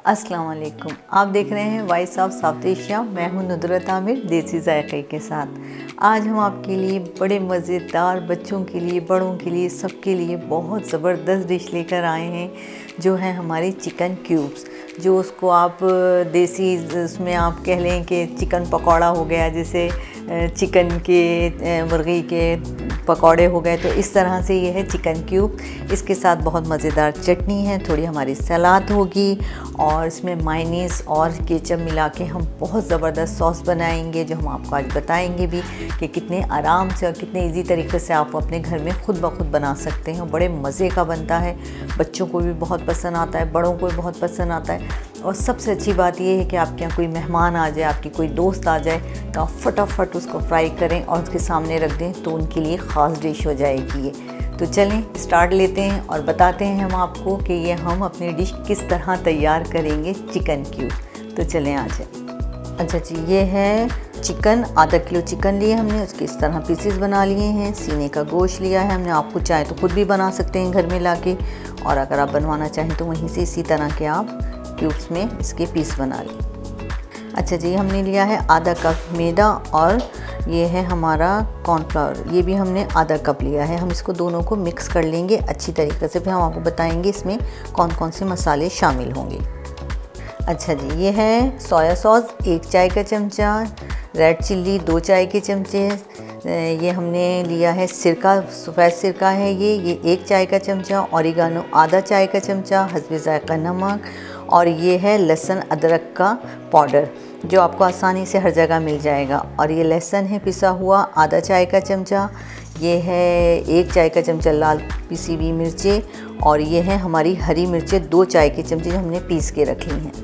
अस्सलाम वालेकुम। आप देख रहे हैं वॉइस ऑफ साउथ एशिया। मैं हूं नुदरत आमिर देसी जायके के साथ। आज हम आपके लिए बड़े मज़ेदार, बच्चों के लिए, बड़ों के लिए, सबके लिए बहुत ज़बरदस्त डिश लेकर आए हैं, जो है हमारी चिकन क्यूब्स। जो उसको आप देसी उसमें आप कह लें कि चिकन पकौड़ा हो गया, जैसे चिकन के मुर्गी के पकौड़े हो गए, तो इस तरह से ये है चिकन क्यूब। इसके साथ बहुत मज़ेदार चटनी है, थोड़ी हमारी सलाद होगी और इसमें मायनीज़ और केचप मिला के हम बहुत ज़बरदस्त सॉस बनाएंगे, जो हम आपको आज बताएंगे भी कि कितने आराम से और कितने इजी तरीके से आप अपने घर में खुद ब खुद बना सकते हैं। बड़े मज़े का बनता है, बच्चों को भी बहुत पसंद आता है, बड़ों को भी बहुत पसंद आता है। और सबसे अच्छी बात यह है कि आपके यहाँ कोई मेहमान आ जाए, आपकी कोई दोस्त आ जाए, तो आप फटाफट उसको फ्राई करें और उसके सामने रख दें, तो उनके लिए ख़ास डिश हो जाएगी ये। तो चलें स्टार्ट लेते हैं और बताते हैं हम आपको कि ये हम अपनी डिश किस तरह तैयार करेंगे, चिकन क्यूब। तो चलें आ जाए। अच्छा जी, ये है चिकन। आधा किलो चिकन लिए हमने, उसके इस तरह पीसेस बना लिए हैं। सीने का गोश्त लिया है हमने, आपको चाहे तो खुद भी बना सकते हैं घर में लाके, और अगर आप बनवाना चाहें तो वहीं से इसी तरह के आप क्यूब्स में इसके पीस बना लें। अच्छा जी, हमने लिया है आधा कप मैदा और ये है हमारा कॉर्नफ्लावर, ये भी हमने आधा कप लिया है। हम इसको दोनों को मिक्स कर लेंगे अच्छी तरीके से, फिर हम आपको बताएंगे इसमें कौन कौन से मसाले शामिल होंगे। अच्छा जी, ये है सोया सॉस 1 चाय का चमचा, रेड चिल्ली 2 चाय के चमचे, ये हमने लिया है सिरका, सफ़ेद सिरका है ये 1 चाय का चमचा, ओरिगानो आधा चाय का चमचा, हस्बे ज़ायक़ा नमक, और ये है लहसुन अदरक का पाउडर, जो आपको आसानी से हर जगह मिल जाएगा। और ये लहसुन है पिसा हुआ आधा चाय का चमचा, ये है 1 चाय का चमचा लाल पिसी हुई मिर्चें, और ये है हमारी हरी मिर्चें 2 चाय के चमचे, जो हमने पीस के रखी हैं।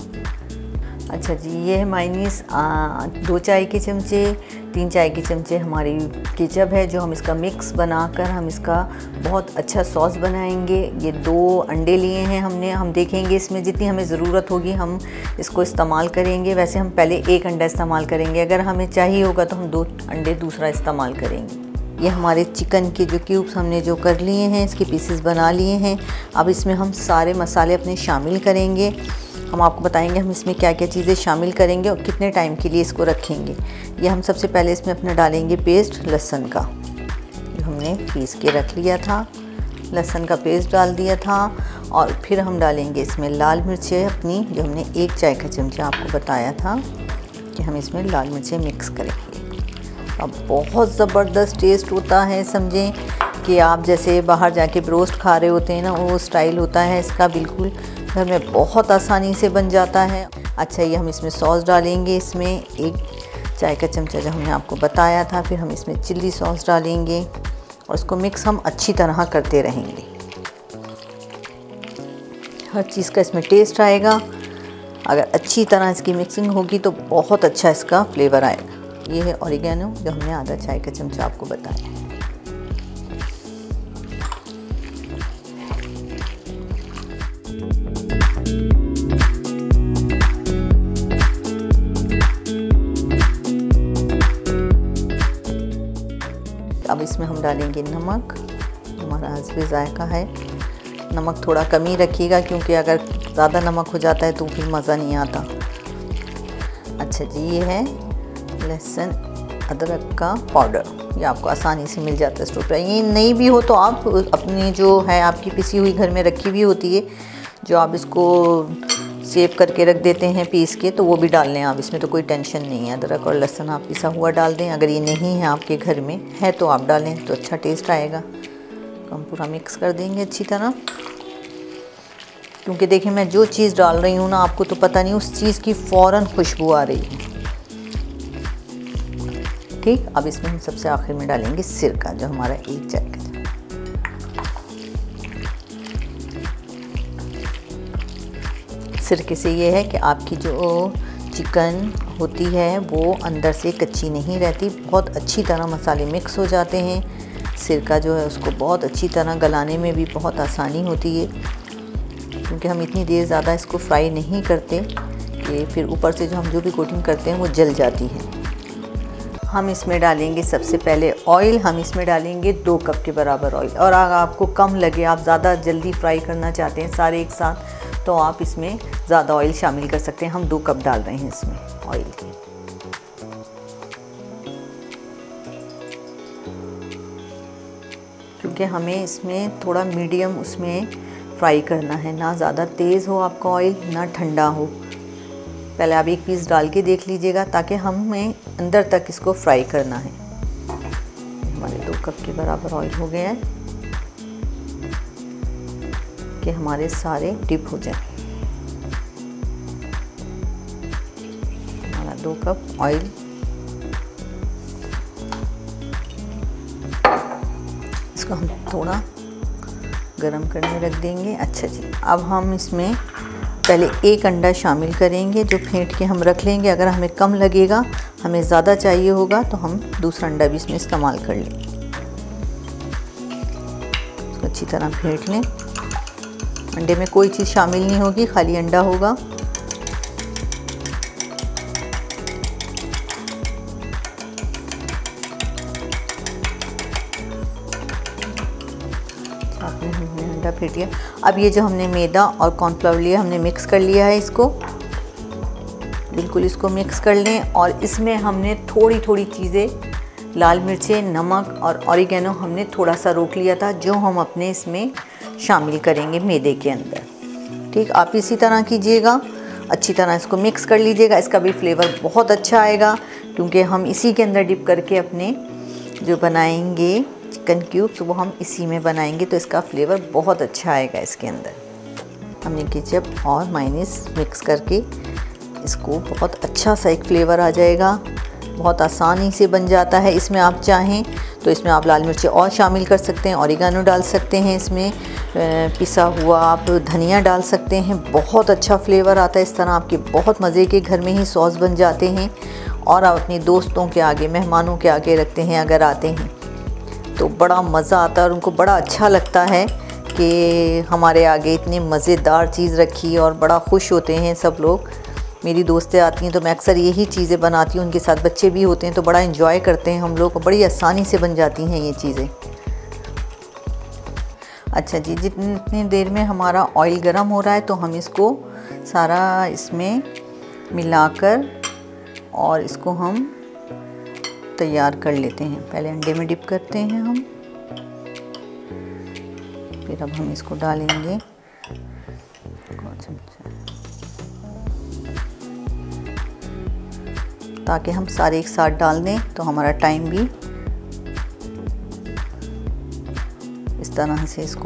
अच्छा जी, ये है मायनीज़ 2 चाय के चमचे, 3 चाय के चमचे हमारी केचप है, जो हम इसका मिक्स बनाकर हम इसका बहुत अच्छा सॉस बनाएंगे। ये 2 अंडे लिए हैं हमने, हम देखेंगे इसमें जितनी हमें ज़रूरत होगी हम इसको इस्तेमाल करेंगे। वैसे हम पहले 1 अंडा इस्तेमाल करेंगे, अगर हमें चाहिए होगा तो हम 2 अंडे दूसरा इस्तेमाल करेंगे। ये हमारे चिकन के जो क्यूब्स हमने जो कर लिए हैं, इसके पीसेस बना लिए हैं। अब इसमें हम सारे मसाले अपने शामिल करेंगे। हम आपको बताएंगे हम इसमें क्या क्या चीज़ें शामिल करेंगे और कितने टाइम के लिए इसको रखेंगे। ये हम सबसे पहले इसमें अपना डालेंगे पेस्ट लहसुन का, जो हमने पीस के रख लिया था, लहसुन का पेस्ट डाल दिया था। और फिर हम डालेंगे इसमें लाल मिर्चें अपनी, जो हमने 1 चाय का चमचा आपको बताया था कि हम इसमें लाल मिर्चें मिक्स करेंगे। अब बहुत ज़बरदस्त टेस्ट होता है, समझें कि आप जैसे बाहर जाके ब्रोस्ट खा रहे होते हैं ना, वो स्टाइल होता है इसका, बिल्कुल घर में बहुत आसानी से बन जाता है। अच्छा, ये हम इसमें सॉस डालेंगे, इसमें 1 चाय का चमचा जो हमने आपको बताया था। फिर हम इसमें चिल्ली सॉस डालेंगे और उसको मिक्स हम अच्छी तरह करते रहेंगे। हर चीज़ का इसमें टेस्ट आएगा, अगर अच्छी तरह इसकी मिक्सिंग होगी तो बहुत अच्छा इसका फ्लेवर आएगा। ये है ओरिगेनो, जो हमने आधा चाय का चमचा आपको बताया। अब इसमें हम डालेंगे नमक, हमारा हस्बे ज़ायक़ा है। नमक थोड़ा कम ही रखिएगा, क्योंकि अगर ज़्यादा नमक हो जाता है तो फिर मज़ा नहीं आता। अच्छा जी, ये है लहसुन अदरक का पाउडर, ये आपको आसानी से मिल जाता है स्टोर पर। ये नहीं भी हो तो आप अपनी जो है आपकी पिसी हुई घर में रखी हुई होती है, जो आप इसको सेव करके रख देते हैं पीस के, तो वो भी डाल लें आप, इसमें तो कोई टेंशन नहीं है। अदरक और लहसुन आप पिसा हुआ डाल दें, अगर ये नहीं है आपके घर में है तो आप डालें, तो अच्छा टेस्ट आएगा। तो हम पूरा मिक्स कर देंगे अच्छी तरह, क्योंकि देखिए मैं जो चीज़ डाल रही हूँ ना, आपको तो पता नहीं, उस चीज़ की फ़ौरन खुशबू आ रही है। ठीक, अब इसमें हम सबसे आखिर में डालेंगे सिरका, जो हमारा 1 चाय का। सिरके से ये है कि आपकी जो चिकन होती है वो अंदर से कच्ची नहीं रहती, बहुत अच्छी तरह मसाले मिक्स हो जाते हैं। सिरका जो है उसको बहुत अच्छी तरह गलाने में भी बहुत आसानी होती है, क्योंकि हम इतनी देर ज़्यादा इसको फ्राई नहीं करते कि फिर ऊपर से जो हम जो भी कोटिंग करते हैं वो जल जाती है। हम इसमें डालेंगे सबसे पहले ऑयल। हम इसमें डालेंगे 2 कप के बराबर ऑयल। और अगर आपको कम लगे, आप ज़्यादा जल्दी फ्राई करना चाहते हैं सारे एक साथ, तो आप इसमें ज़्यादा ऑयल शामिल कर सकते हैं। हम 2 कप डाल रहे हैं इसमें ऑयल के। क्योंकि हमें इसमें थोड़ा मीडियम उसमें फ्राई करना है, ना ज़्यादा तेज़ हो आपका ऑयल, ना ठंडा हो। पहले आप एक पीस डाल के देख लीजिएगा, ताकि हमें अंदर तक इसको फ्राई करना है। हमारे 2 कप के बराबर ऑयल हो गया है कि हमारे सारे डिप हो जाए। हमारा 2 कप ऑयल, इसको हम थोड़ा गरम करने रख देंगे। अच्छा जी, अब हम इसमें पहले 1 अंडा शामिल करेंगे, जो फेंट के हम रख लेंगे। अगर हमें कम लगेगा, हमें ज़्यादा चाहिए होगा, तो हम दूसरा अंडा भी इसमें इस्तेमाल कर लेंगे। इसको अच्छी तरह फेंट लें। अंडे में कोई चीज़ शामिल नहीं होगी, खाली अंडा होगा। हमने अंडा फेंट लिया। अब ये जो हमने मैदा और कॉर्नफ्लावर लिया, हमने मिक्स कर लिया है। इसको बिल्कुल इसको मिक्स कर लें। और इसमें हमने थोड़ी थोड़ी चीज़ें, लाल मिर्चें, नमक और ऑरिगेनो हमने थोड़ा सा रोक लिया था, जो हम अपने इसमें शामिल करेंगे मैदे के अंदर। ठीक, आप इसी तरह कीजिएगा, अच्छी तरह इसको मिक्स कर लीजिएगा। इसका भी फ्लेवर बहुत अच्छा आएगा, क्योंकि हम इसी के अंदर डिप करके अपने जो बनाएंगे चिकन क्यूब्स, वो हम इसी में बनाएंगे, तो इसका फ्लेवर बहुत अच्छा आएगा इसके अंदर। हमने केचप और मायोनीज मिक्स करके इसको बहुत अच्छा सा एक फ्लेवर आ जाएगा। बहुत आसानी से बन जाता है। इसमें आप चाहें तो इसमें आप लाल मिर्ची और शामिल कर सकते हैं, ऑरिगेनो डाल सकते हैं, इसमें पिसा हुआ आप धनिया डाल सकते हैं। बहुत अच्छा फ्लेवर आता है। इस तरह आपके बहुत मज़े के घर में ही सॉस बन जाते हैं, और आप अपने दोस्तों के आगे, मेहमानों के आगे रखते हैं अगर आते हैं, तो बड़ा मज़ा आता है और उनको बड़ा अच्छा लगता है कि हमारे आगे इतनी मज़ेदार चीज़ रखी, और बड़ा खुश होते हैं सब लोग। मेरी दोस्तें आती हैं तो मैं अक्सर यही चीज़ें बनाती हूँ, उनके साथ बच्चे भी होते हैं, तो बड़ा एंजॉय करते हैं हम लोग, बड़ी आसानी से बन जाती हैं ये चीज़ें। अच्छा जी, जितनी देर में हमारा ऑयल गर्म हो रहा है, तो हम इसको सारा इसमें मिलाकर और इसको हम तैयार कर लेते हैं। पहले अंडे में डिप करते हैं हम, फिर अब हम इसको डालेंगे ताकि हम सारे एक साथ डाल दें, तो हमारा टाइम भी इस तरह से इसको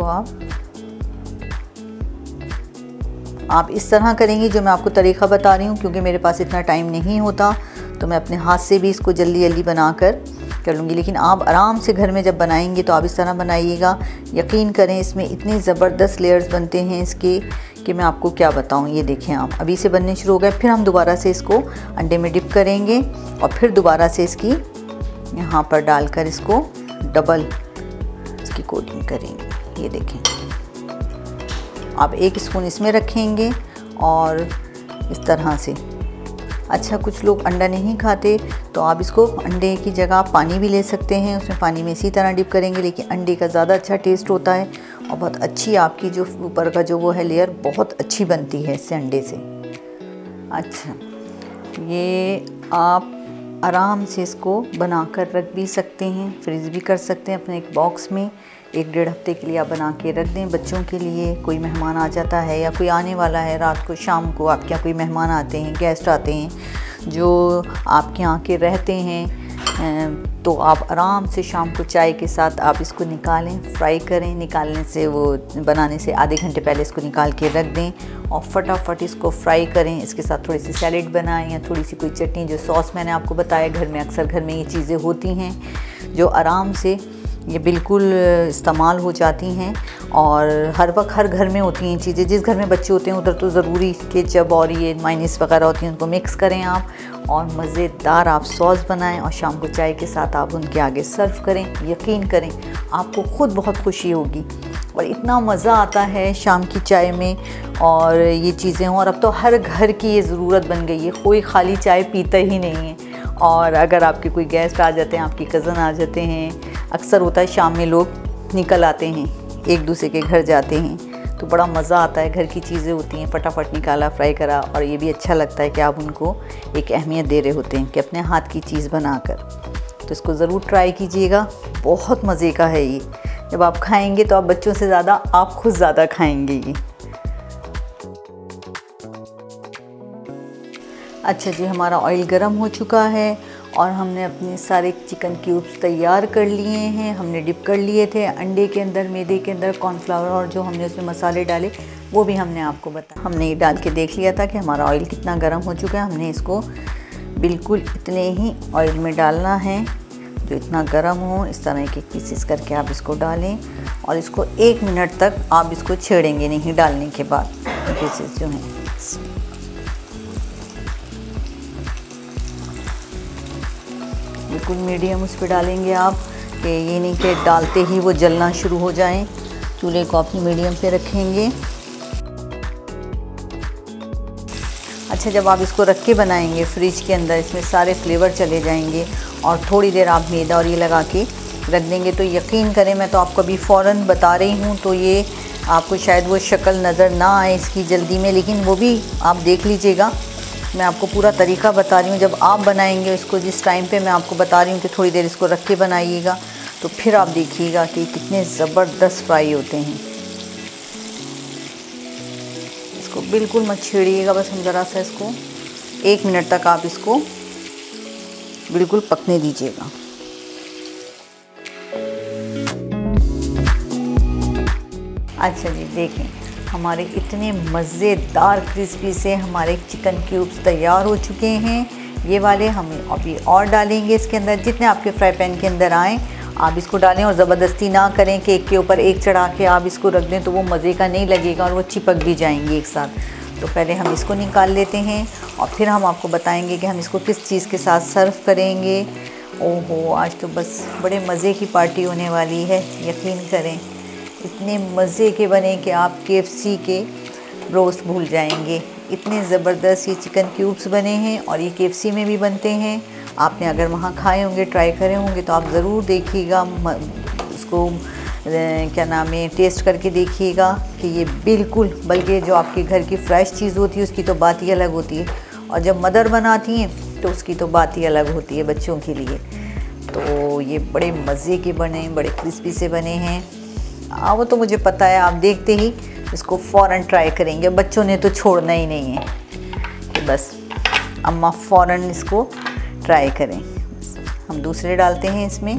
आप इस तरह करेंगे जो मैं आपको तरीक़ा बता रही हूँ, क्योंकि मेरे पास इतना टाइम नहीं होता, तो मैं अपने हाथ से भी इसको जल्दी जल्दी बना कर लूँगी। लेकिन आप आराम से घर में जब बनाएंगे तो आप इस तरह बनाइएगा। यकीन करें, इसमें इतने ज़बरदस्त लेयर्स बनते हैं इसके कि मैं आपको क्या बताऊँ। ये देखें आप, अभी से बनने शुरू हो गए। फिर हम दोबारा से इसको अंडे में डिप करेंगे, और फिर दोबारा से इसकी यहाँ पर डालकर इसको डबल इसकी कोटिंग करेंगे। ये देखें, आप 1 स्पून इसमें रखेंगे और इस तरह से। अच्छा, कुछ लोग अंडा नहीं खाते, तो आप इसको अंडे की जगह पानी भी ले सकते हैं, उसमें पानी में इसी तरह डिप करेंगे, लेकिन अंडे का ज़्यादा अच्छा टेस्ट होता है, और बहुत अच्छी आपकी जो ऊपर का जो वो है लेयर बहुत अच्छी बनती है इससे, अंडे से। अच्छा, ये आप आराम से इसको बनाकर रख भी सकते हैं, फ्रीज़ भी कर सकते हैं अपने एक बॉक्स में। 1-1.5 हफ्ते के लिए आप बना के रख दें बच्चों के लिए। कोई मेहमान आ जाता है या कोई आने वाला है, रात को शाम को आपके यहाँ कोई मेहमान आते हैं, गेस्ट आते हैं जो आपके यहाँ के रहते हैं, तो आप आराम से शाम को चाय के साथ आप इसको निकालें, फ्राई करें। निकालने से, वो बनाने से आधे घंटे पहले इसको निकाल के रख दें, और फटाफट इसको फ्राई करें। इसके साथ थोड़ी सी सैलेड बनाएं या थोड़ी सी कोई चटनी, जो सॉस मैंने आपको बताया घर में अक्सर घर में ये चीज़ें होती हैं जो आराम से ये बिल्कुल इस्तेमाल हो जाती हैं, और हर वक्त हर घर में होती हैं चीज़ें। जिस घर में बच्चे होते हैं उधर तो ज़रूरी केचप और ये मायोनीज़ वगैरह होती हैं, उनको मिक्स करें आप, और मज़ेदार आप सॉस बनाएं, और शाम को चाय के साथ आप उनके आगे सर्व करें। यकीन करें, आपको ख़ुद बहुत खुशी होगी, और इतना मज़ा आता है शाम की चाय में और ये चीज़ें हों। और अब तो हर घर की ये ज़रूरत बन गई है, कोई खाली चाय पीता ही नहीं है, और अगर आपके कोई गेस्ट आ जाते हैं, आपकी कज़न आ जाते हैं, अक्सर होता है शाम में लोग निकल आते हैं, एक दूसरे के घर जाते हैं, तो बड़ा मज़ा आता है। घर की चीज़ें होती हैं, फटाफट निकाला, फ्राई करा, और ये भी अच्छा लगता है कि आप उनको एक अहमियत दे रहे होते हैं कि अपने हाथ की चीज़ बनाकर। तो इसको ज़रूर ट्राई कीजिएगा, बहुत मज़े का है ये। जब आप खाएंगे तो आप बच्चों से ज़्यादा आप खुद ज़्यादा खाएंगे ये। अच्छा जी, हमारा ऑयल गरम हो चुका है और हमने अपने सारे चिकन क्यूब्स तैयार कर लिए हैं। हमने डिप कर लिए थे अंडे के अंदर, मैदे के अंदर, कॉर्नफ्लावर, और जो हमने उसमें मसाले डाले वो भी हमने आपको बताया। हमने ये डाल के देख लिया था कि हमारा ऑयल कितना गर्म हो चुका है। हमने इसको बिल्कुल इतने ही ऑयल में डालना है जो इतना गर्म हो। इस तरह के पीसेस करके आप इसको डालें और इसको 1 मिनट तक आप इसको छेड़ेंगे नहीं डालने के बाद। पीसेस जो हैं बिल्कुल मीडियम उस पर डालेंगे आप, कि ये नहीं कि डालते ही वो जलना शुरू हो जाएं। चूल्हे को अपनी मीडियम पे रखेंगे। अच्छा, जब आप इसको रख के बनाएंगे फ्रिज के अंदर, इसमें सारे फ्लेवर चले जाएंगे और थोड़ी देर आप मैदा और ये लगा के रख देंगे तो यकीन करें, मैं तो आपको अभी फ़ौरन बता रही हूँ, तो ये आपको शायद वो शक्ल नज़र ना आए इसकी जल्दी में, लेकिन वो भी आप देख लीजिएगा। मैं आपको पूरा तरीका बता रही हूँ। जब आप बनाएंगे इसको, जिस टाइम पे मैं आपको बता रही हूँ कि थोड़ी देर इसको रख के बनाइएगा, तो फिर आप देखिएगा कि कितने ज़बरदस्त फ्राई होते हैं। इसको बिल्कुल मत छेड़िएगा, बस हम ज़रा सा इसको 1 मिनट तक आप इसको बिल्कुल पकने दीजिएगा। अच्छा जी, देखें हमारे इतने मज़ेदार क्रिस्पी से हमारे चिकन क्यूब्स तैयार हो चुके हैं। ये वाले हम अभी और डालेंगे इसके अंदर, जितने आपके फ्राई पैन के अंदर आएँ आप इसको डालें, और ज़बरदस्ती ना करें कि एक के ऊपर एक चढ़ा के आप इसको रख दें, तो वो मज़े का नहीं लगेगा और वो चिपक भी जाएंगे एक साथ। तो पहले हम इसको निकाल लेते हैं और फिर हम आपको बताएंगे कि हम इसको किस चीज़ के साथ सर्व करेंगे। ओहो, आज तो बस बड़े मज़े की पार्टी होने वाली है, यकीन करें। इतने मज़े के बने कि आप KFC के रोस्ट भूल जाएंगे। इतने ज़बरदस्त ये चिकन क्यूब्स बने हैं और ये KFC में भी बनते हैं। आपने अगर वहाँ खाए होंगे, ट्राई करे होंगे, तो आप ज़रूर देखिएगा, उसको क्या नाम है, टेस्ट करके देखिएगा कि ये बिल्कुल, बल्कि जो आपके घर की फ्रेश चीज़ होती है उसकी तो बात ही अलग होती है, और जब मदर बनाती हैं तो उसकी तो बात ही अलग होती है बच्चों के लिए। तो ये बड़े मज़े के बने, बड़े क्रिस्पी से बने हैं। वो तो मुझे पता है, आप देखते ही इसको फ़ौरन ट्राई करेंगे। बच्चों ने तो छोड़ना ही नहीं है कि बस अम्मा फ़ौरन इसको ट्राई करें। हम दूसरे डालते हैं इसमें।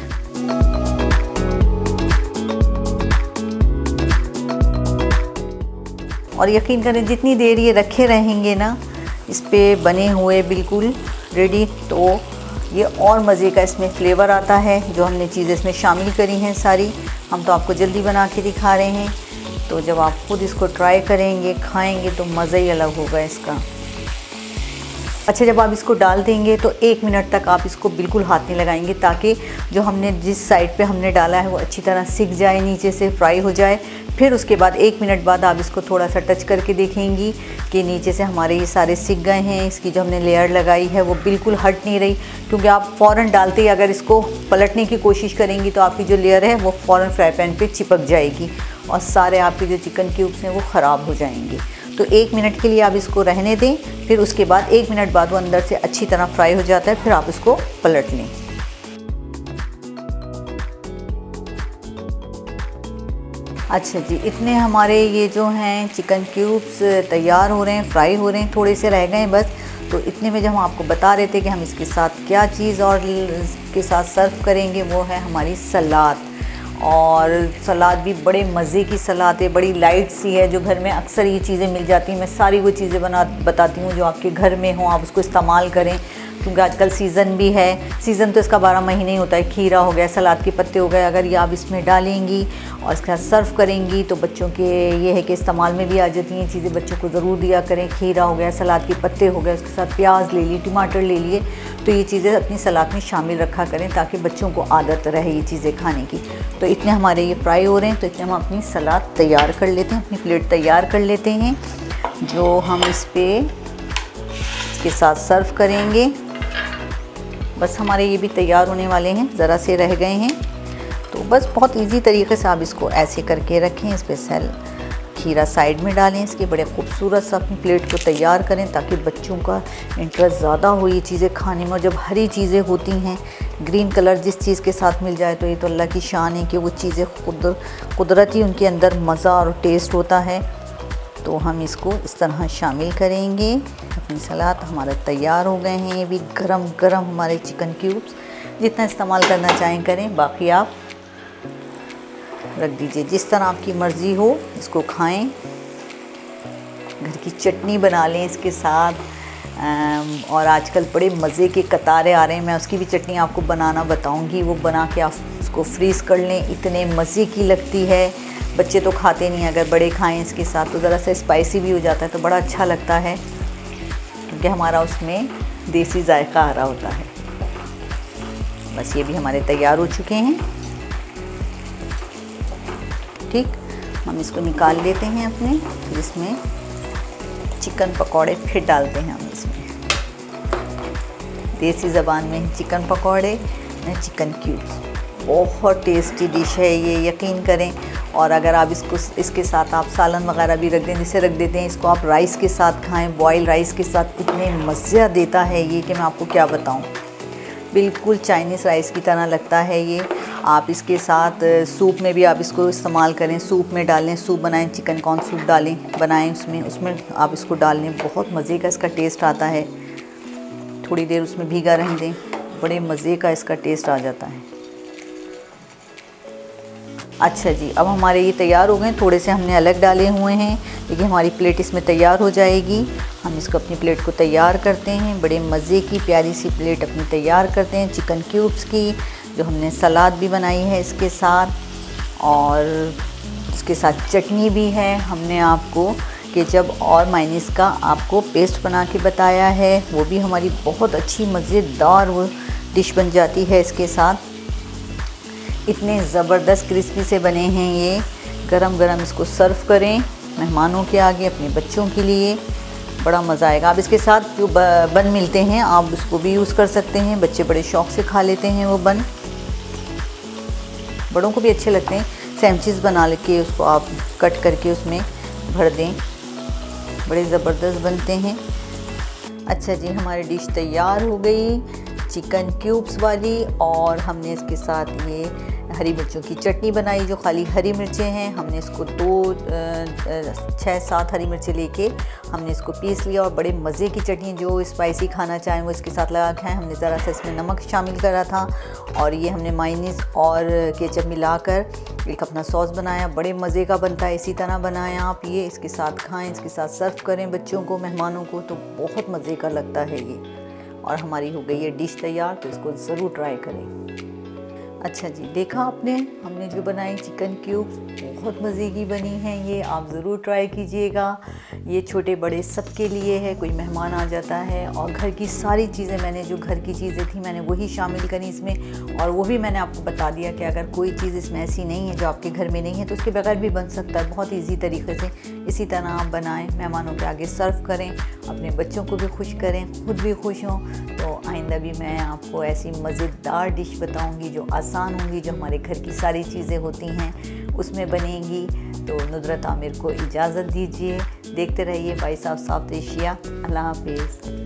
और यकीन करें जितनी देर ये रखे रहेंगे ना इस पे बने हुए बिल्कुल रेडी, तो ये और मज़े का इसमें फ्लेवर आता है। जो हमने चीज़ें इसमें शामिल करी हैं सारी, हम तो आपको जल्दी बना के दिखा रहे हैं। तो जब आप खुद इसको ट्राई करेंगे, खाएंगे, तो मज़ा ही अलग होगा इसका। अच्छा, जब आप इसको डाल देंगे तो 1 मिनट तक आप इसको बिल्कुल हाथ नहीं लगाएंगे, ताकि जो हमने जिस साइड पे हमने डाला है वो अच्छी तरह सिक जाए, नीचे से फ्राई हो जाए। फिर उसके बाद 1 मिनट बाद आप इसको थोड़ा सा टच करके देखेंगी कि नीचे से हमारे ये सारे सिक गए हैं। इसकी जो हमने लेयर लगाई है वो बिल्कुल हट नहीं रही, क्योंकि आप फ़ौरन डालते ही अगर इसको पलटने की कोशिश करेंगी तो आपकी जो लेयर है वो फ़ौरन फ्राई पैन पे चिपक जाएगी और सारे आपके जो चिकन क्यूब्स हैं वो ख़राब हो जाएंगे। तो 1 मिनट के लिए आप इसको रहने दें, फिर उसके बाद 1 मिनट बाद वो अंदर से अच्छी तरह फ्राई हो जाता है, फिर आप इसको पलट लें। अच्छा जी, इतने हमारे ये जो हैं चिकन क्यूब्स तैयार हो रहे हैं, फ्राई हो रहे हैं, थोड़े से रह गए हैं बस। तो इतने में जब हम आपको बता रहे थे कि हम इसके साथ क्या चीज़ और इसके साथ सर्व करेंगे, वो है हमारी सलाद। और सलाद भी बड़े मज़े की सलाद है, बड़ी लाइट सी है, जो घर में अक्सर ये चीज़ें मिल जाती हैं। मैं सारी वो चीज़ें बताती हूँ जो आपके घर में हो, आप उसको इस्तेमाल करें, क्योंकि आजकल सीज़न भी है। सीज़न तो इसका 12 महीने ही होता है। खीरा हो गया, सलाद के पत्ते हो गए, अगर ये आप इसमें डालेंगी और इसके साथ सर्व करेंगी तो बच्चों के ये है कि इस्तेमाल में भी आ जाती हैं चीज़ें। बच्चों को ज़रूर दिया करें। खीरा हो गया, सलाद के पत्ते हो गए, उसके साथ प्याज ले ली, टमाटर ले लिए, तो ये चीज़ें अपनी सलाद में शामिल रखा करें ताकि बच्चों को आदत रहे ये चीज़ें खाने की। तो इतने हमारे ये फ्राई हो रहे हैं, तो इतने हम अपनी सलाद तैयार कर लेते हैं, अपनी प्लेट तैयार कर लेते हैं, जो हम इसके साथ सर्व करेंगे। बस हमारे ये भी तैयार होने वाले हैं, ज़रा से रह गए हैं। तो बस बहुत इजी तरीके से आप इसको ऐसे करके रखें। इस पर खीरा साइड में डालें, इसके बड़े खूबसूरत सा अपनी प्लेट को तैयार करें ताकि बच्चों का इंटरेस्ट ज़्यादा हो ये चीज़ें खाने में। और जब हरी चीज़ें होती हैं, ग्रीन कलर जिस चीज़ के साथ मिल जाए तो ये तो अल्लाह की शान है कि वो चीज़ें कुदरती उनके अंदर मज़ा और टेस्ट होता है। तो हम इसको इस तरह शामिल करेंगे। अपनी सलाद हमारा तैयार हो गए हैं। ये भी गरम गरम हमारे चिकन क्यूब्स, जितना इस्तेमाल करना चाहें करें, बाकी आप रख दीजिए। जिस तरह आपकी मर्ज़ी हो इसको खाएं। घर की चटनी बना लें इसके साथ। और आजकल बड़े मज़े के कतारे आ रहे हैं, मैं उसकी भी चटनी आपको बनाना बताऊंगी। वो बना के आप उसको फ्रीज़ कर लें, इतने मज़े की लगती है। बच्चे तो खाते नहीं, अगर बड़े खाएं इसके साथ तो ज़रा सा स्पाइसी भी हो जाता है, तो बड़ा अच्छा लगता है क्योंकि हमारा उसमें देसी जायका आ रहा होता है। बस ये भी हमारे तैयार हो चुके हैं। ठीक, हम इसको निकाल लेते हैं अपने, फिर इसमें चिकन पकौड़े फिर डालते हैं हम इसमें। देसी ज़बान में चिकन पकौड़े या चिकन क्यूब्स, बहुत टेस्टी डिश है ये, यकीन करें। और अगर आप इसके साथ आप सालन वगैरह भी रख दें, जिसे रख देते हैं, इसको आप राइस के साथ खाएं, बॉयल राइस के साथ, इतने मज़े देता है ये कि मैं आपको क्या बताऊं। बिल्कुल चाइनीज़ राइस की तरह लगता है ये। आप इसके साथ सूप में भी आप इसको इस्तेमाल करें, सूप में डालें, सूप बनाएं, चिकन कॉर्न सूप डालें बनाएं, उसमें आप इसको डाल लें, बहुत मज़े का इसका टेस्ट आता है। थोड़ी देर उसमें भीगा रहने दें, बड़े मज़े का इसका टेस्ट आ जाता है। अच्छा जी, अब हमारे ये तैयार हो गए। थोड़े से हमने अलग डाले हुए हैं, लेकिन हमारी प्लेट इसमें तैयार हो जाएगी। हम इसको अपनी प्लेट को तैयार करते हैं। बड़े मज़े की प्यारी सी प्लेट अपनी तैयार करते हैं चिकन क्यूब्स की, जो हमने सलाद भी बनाई है इसके साथ, और इसके साथ चटनी भी है। हमने आपको केचप और मायोनीज़ का आपको पेस्ट बना के बताया है, वो भी हमारी बहुत अच्छी मज़ेदार वो डिश बन जाती है इसके साथ। इतने ज़बरदस्त क्रिस्पी से बने हैं ये। गरम गरम इसको सर्व करें मेहमानों के आगे, अपने बच्चों के लिए, बड़ा मज़ा आएगा। आप इसके साथ जो बन मिलते हैं आप उसको भी यूज़ कर सकते हैं, बच्चे बड़े शौक़ से खा लेते हैं वो बन, बड़ों को भी अच्छे लगते हैं। सैंडविच बना के उसको आप कट करके उसमें भर दें, बड़े ज़बरदस्त बनते हैं। अच्छा जी, हमारी डिश तैयार हो गई चिकन क्यूब्स वाली, और हमने इसके साथ ये हरी मिर्चों की चटनी बनाई, जो खाली हरी मिर्चें हैं। हमने इसको 6-7 हरी मिर्चें लेके हमने इसको पीस लिया, और बड़े मज़े की चटनी, जो स्पाइसी खाना चाहें वो इसके साथ लगा खाएं। हमने ज़रा सा इसमें नमक शामिल करा था, और ये हमने मायोनीज़ और केचप मिलाकर एक अपना सॉस बनाया, बड़े मज़े का बनता है। इसी तरह बनाएं आप ये, इसके साथ खाएं, इसके साथ सर्व करें बच्चों को, मेहमानों को, तो बहुत मज़े का लगता है ये। और हमारी हो गई है डिश तैयार, तो इसको ज़रूर ट्राई करें। अच्छा जी, देखा आपने हमने जो बनाई चिकन क्यूब्स, बहुत मज़े की बनी हैं ये, आप ज़रूर ट्राई कीजिएगा। ये छोटे बड़े सबके लिए है, कोई मेहमान आ जाता है, और घर की सारी चीज़ें, मैंने जो घर की चीज़ें थी मैंने वही शामिल करी इसमें, और वो भी मैंने आपको बता दिया कि अगर कोई चीज़ इसमें ऐसी नहीं है जो आपके घर में नहीं है तो उसके बगैर भी बन सकता है, बहुत ईजी तरीके से। इसी तरह आप बनाएं, मेहमानों के आगे सर्व करें, अपने बच्चों को भी खुश करें, खुद भी खुश हों। तो आइंदा भी मैं आपको ऐसी मज़ेदार डिश बताऊंगी जो आसान होंगी, जो हमारे घर की सारी चीज़ें होती हैं उसमें बनेंगी। तो नुदरत आमिर को इजाज़त दीजिए, देखते रहिए भाई साहब साउथ एशिया। अल्लाह हाफिज़।